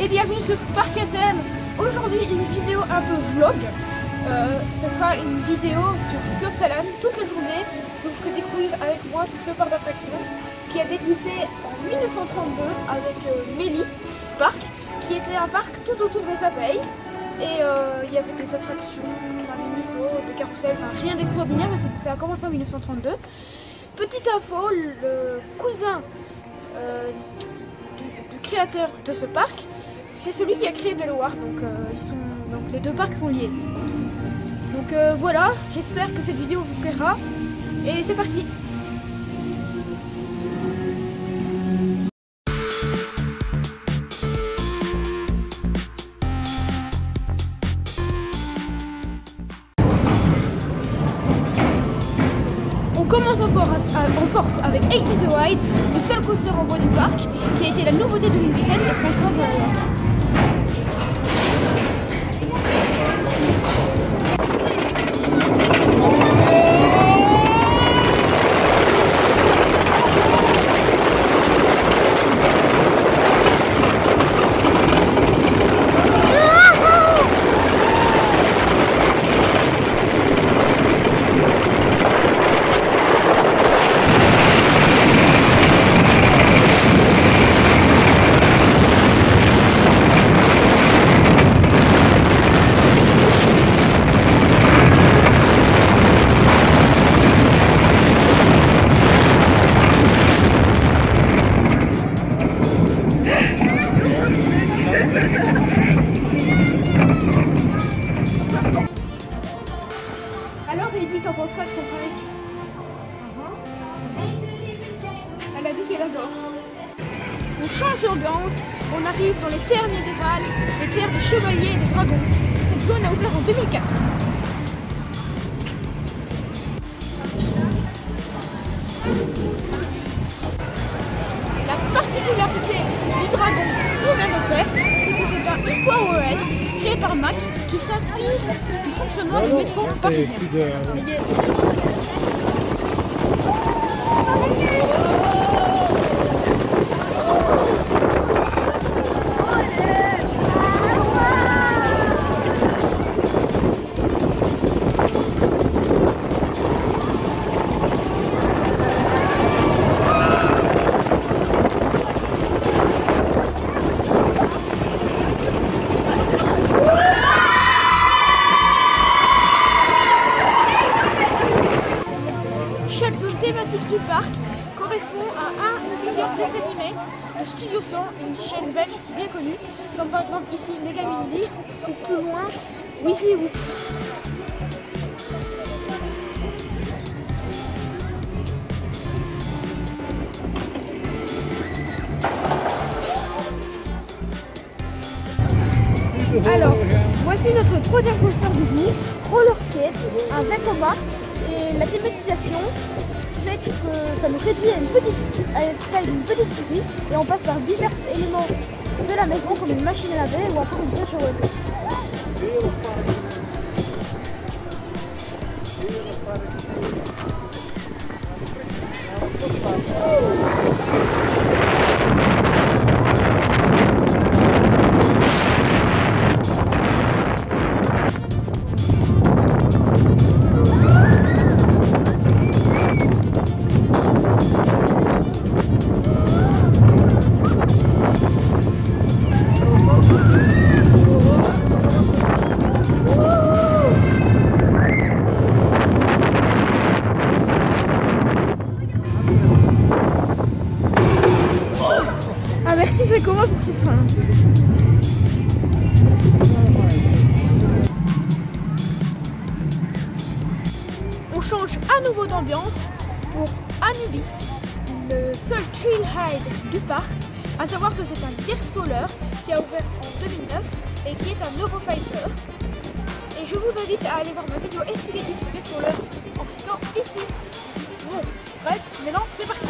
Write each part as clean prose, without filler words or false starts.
et bienvenue sur Parc à thème. Aujourd'hui une vidéo un peu vlog. Ce sera une vidéo sur Bloxalan toute la journée. Je vous ferai découvrir avec moi ce parc d'attractions qui a débuté en 1932 avec Mélie Parc, qui était un parc tout autour des abeilles. Et il y avait des attractions, un mini-saut, des carousels, enfin rien d'extraordinaire, mais ça a commencé en 1932. Petite info, le cousin du créateur de ce parc, c'est celui qui a créé Belloir, donc les deux parcs sont liés. Donc voilà, j'espère que cette vidéo vous plaira, et c'est parti. On commence en force avec 80 The Ride, le seul coaster en bois du parc, qui a été la nouveauté de 2017 et franchement je l'adore. Alors Heidi, t'en penses quoi de ton parc? Elle a dit qu'elle adore. On change d'ambiance, on arrive dans les terres médiévales, les terres des chevaliers et des dragons. Cette zone a ouvert en 2004. La particularité du dragon qu'on vient de faire, c'est que c'est un e-powerhead créé par Mac qui s'inspire du fonctionnement du métro parisien. Chaque zone thématique du parc correspond à un ou plusieurs dessins animés de Studio 100, une chaîne belge bien connue, comme par exemple ici Megamindy ou plus loin Wifi Whoop. Alors, voici notre troisième coaster du jour, Roller Skate, un Vekoma. Et la thématisation fait que ça nous réduit à la taille d'une petite souris et on passe par divers éléments de la maison comme une machine à laver ou encore une broche à laver. Merci Vekoma pour ces freins. On change à nouveau d'ambiance pour Anubis, le seul trail ride du parc. À savoir que c'est un Deerstaller qui a ouvert en 2009 et qui est un Eurofighter. Et je vous invite à aller voir ma vidéo explicative sur Deerstaller en cliquant ici. Bon, bref, maintenant c'est parti.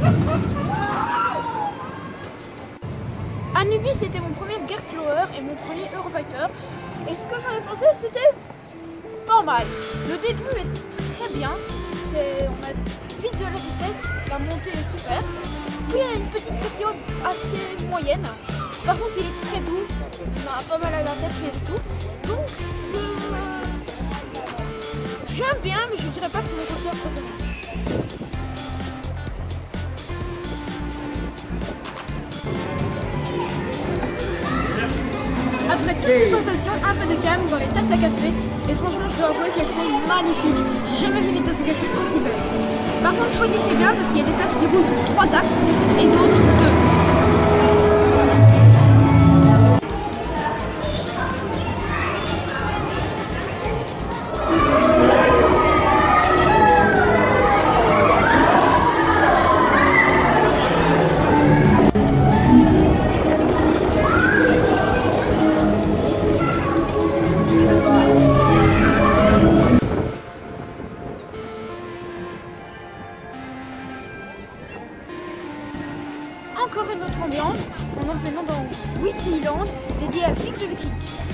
Anubis c'était mon premier Gerstlauer et mon premier Eurofighter. Et ce que j'en ai pensé, c'était pas mal. Le début est très bien. On a vite de la vitesse, la montée est super. Puis il y a une petite période assez moyenne. Par contre, il est très doux. Il a pas mal à la tête et tout. Donc, j'aime bien, mais je dirais pas que c'est mon côté préféré. Après toutes ces sensations, un peu de calme dans les tasses à café, et franchement je dois avouer qu'elles sont magnifiques. J'ai jamais vu des tasses à café aussi belles. Par contre choisissez bien parce qu'il y a des tasses qui roulent sur 3 axes et d'autres 2. Encore une autre ambiance, on entre maintenant dans Wikiland, dédié à Flic de Viking.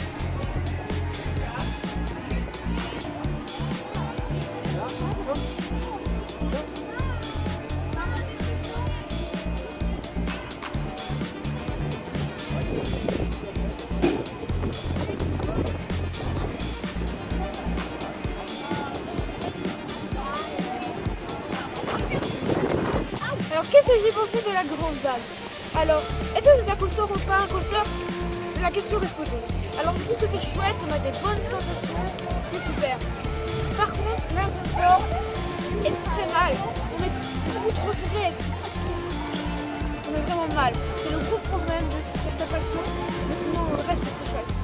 Alors qu'est-ce que j'ai pensé de la grande dalle? Alors, est-ce que c'est un coaster ou pas un coaster? La question reste posée. Alors je trouve que c'est chouette, on a des bonnes sensations, c'est super. Par contre, l'inconfort est très mal. On est beaucoup trop serré avec ce truc. On est vraiment mal. C'est le gros problème de cette attraction, mais sinon le reste c'est très chouette.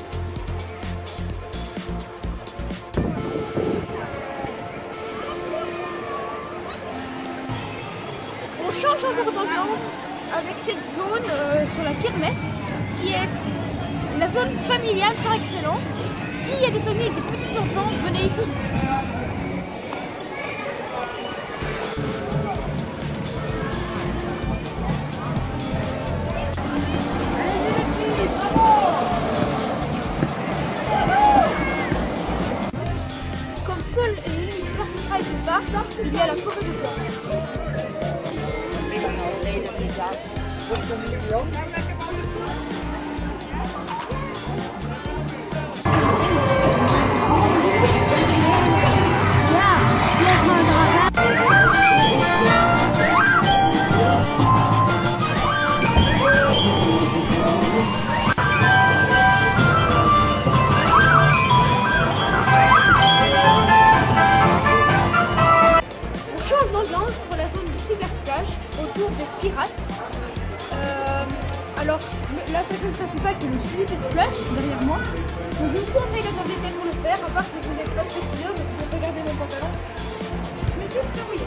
On change encore d'ambiance avec cette zone sur la kermesse qui est la zone familiale par excellence. S'il y a des familles avec des petits enfants, venez ici. Comme seul l'unique parc du parc, il y a la forêt de bois. Pour la zone du super splash autour des pirates. Alors la section principale c'est le super splash derrière moi. Donc je vous conseille d'attendre l'été pour le faire, à part que vous n'êtes pas très sûr, mais vous pouvez regarder mon pantalon. Mais c'est sûr oui.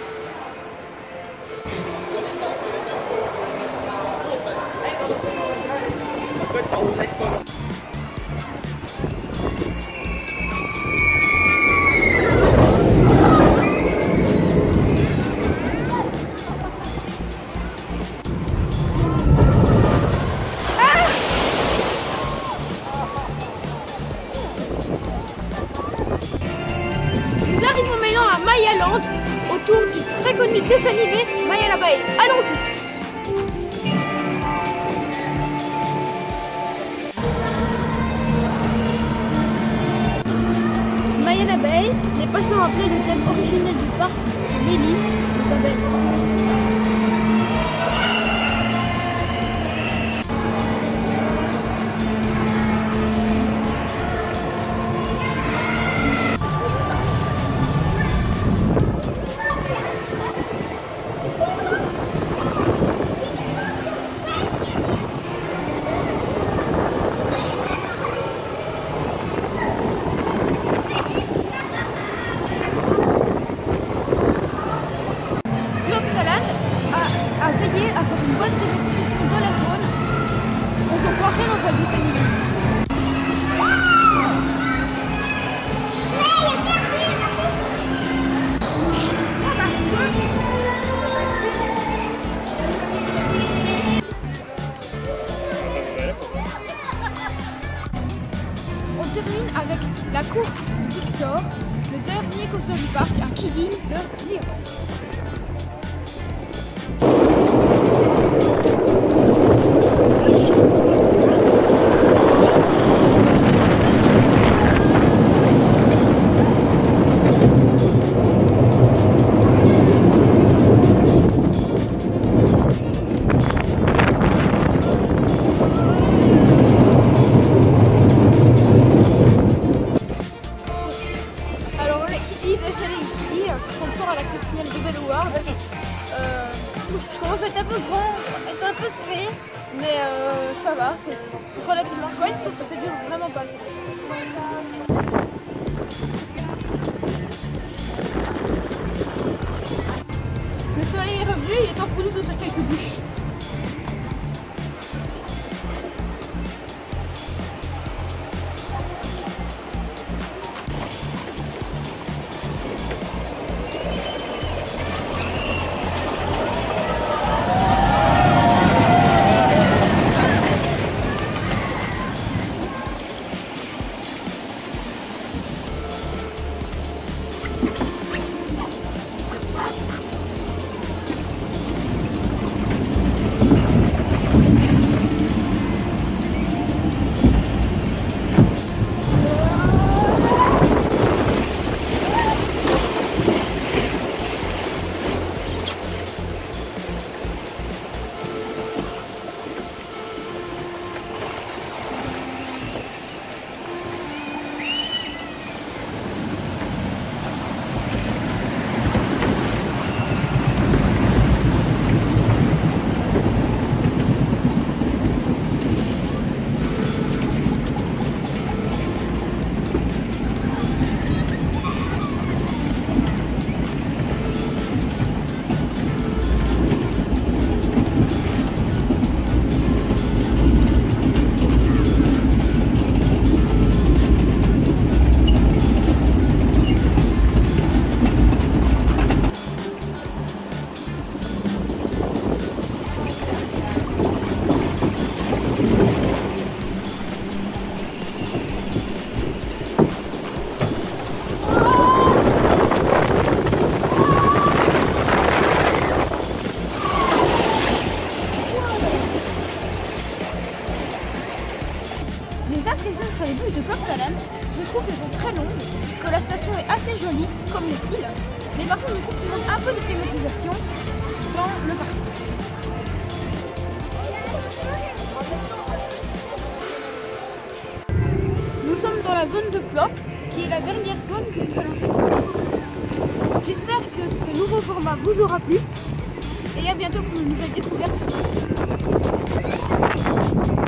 Nous arrivons maintenant à Maya Land, autour du très connu dessin animé Maya Bay. Allons-y! Maya Bay n'est pas sans rappeler le thème originel du parc de Mélis, de Babel. Je commence à être un peu grand, être un peu serré, mais ça va, c'est relativement chouette, sauf que ça dure vraiment pas assez. Le soleil est revenu, il est temps pour nous de faire quelques bûches. Les impressions sur les bûches de Plopsaland, je trouve qu'elles sont très longues, que la station est assez jolie, comme les piles, mais par contre je trouve qu'il manque un peu de climatisation dans le parcours. Nous sommes dans la zone de Plop, qui est la dernière zone que nous allons faire. J'espère que ce nouveau format vous aura plu, et à bientôt pour une nouvelle découverte sur Plop.